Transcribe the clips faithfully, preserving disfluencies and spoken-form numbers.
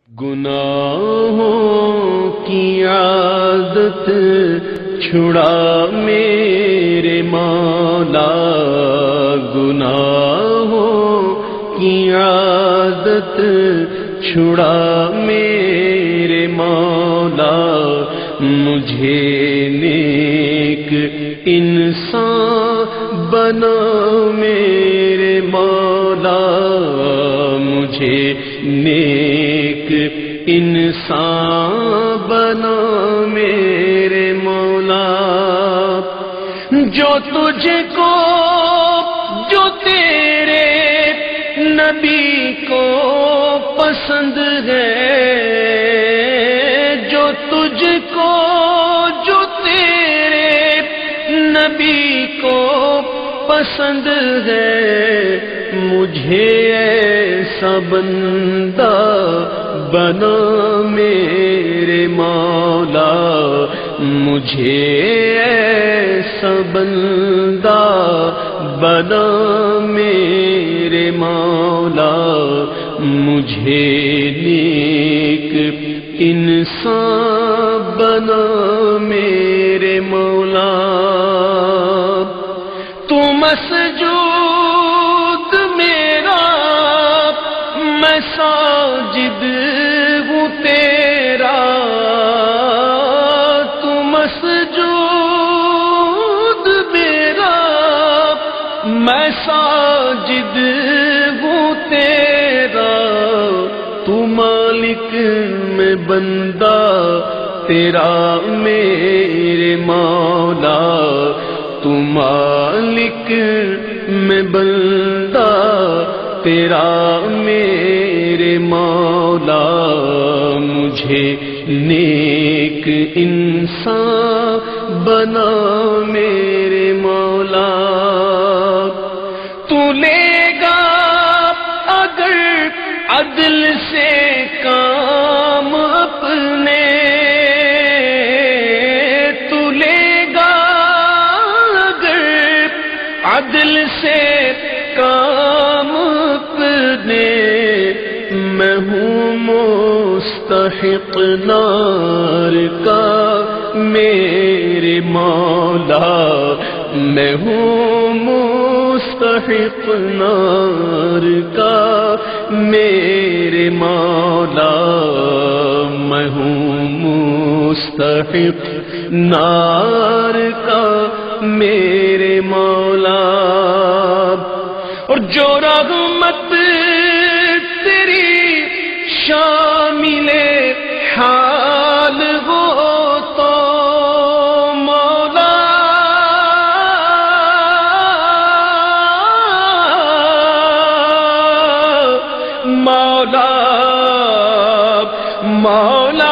گناہوں کی عادت چھڑا میرے مولا، گناہوں کی عادت چھڑا میرے مولا، مجھے نیک انسان بنا میرے مولا، مجھے نیک انسان بنا میرے مولا، جو تجھ کو جو تیرے نبی کو پسند ہے، جو تجھ کو جو تیرے نبی کو پسند ہے، مجھے ایسا بندہ بنا میرے مولا، مجھے ایسا بندہ بنا میرے مولا، مجھے نیک انسان بنا میرے مولا، تو مسجود میرا میں ساجد ہوں تیرا، تو مسجود میرا میں ساجد ہوں تیرا، تو مالک میں بندہ تیرا میرے مولا، تو مالک میں بندہ تیرا میرے مولا، مجھے نیک انسان بنا میرے مولا، تو لے گا اگر عدل سے کام اپنے، تو لے گا اگر عدل سے کام اپنے، میں ہوں مستحق نار کا میرے مولا، میں ہوں مستحق نار کا میرے مولا، میں ہوں مستحق نار کا میرے مولا، اور جو رحمت تیری شامل حال ہو تو مولا، مولا مولا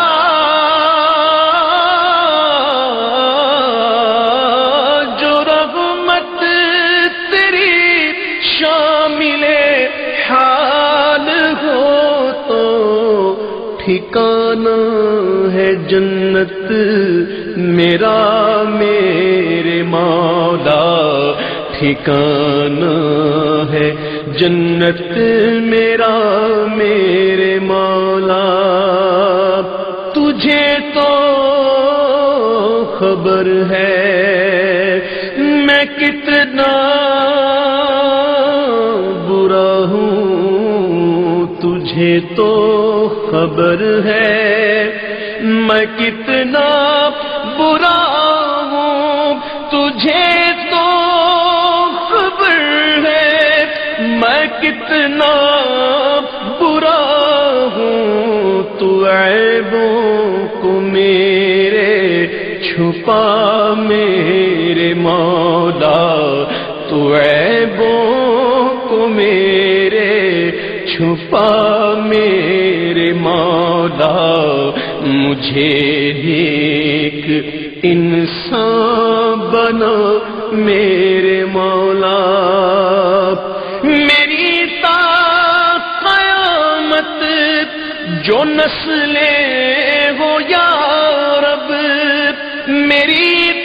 جو رحمت تیری شامل حال ہو تو ٹھکانہ ہے جنت میرا میرے مولا، ٹھکانہ ہے جنت میرا میرے مولا، تجھے تو خبر ہے میں کتنا برا ہوں، تجھے تو خبر ہے میں کتنا برا ہوں، تجھے تو خبر ہے میں کتنا برا ہوں، تو عیبوں کو میرے چھپا میرے مولا، تو عیبوں کو میرے چھپا میرے مولا، مجھے نیک انسان بنا میرے مولا، میری تا قیامت جو نسلیں ہو یا رب، میری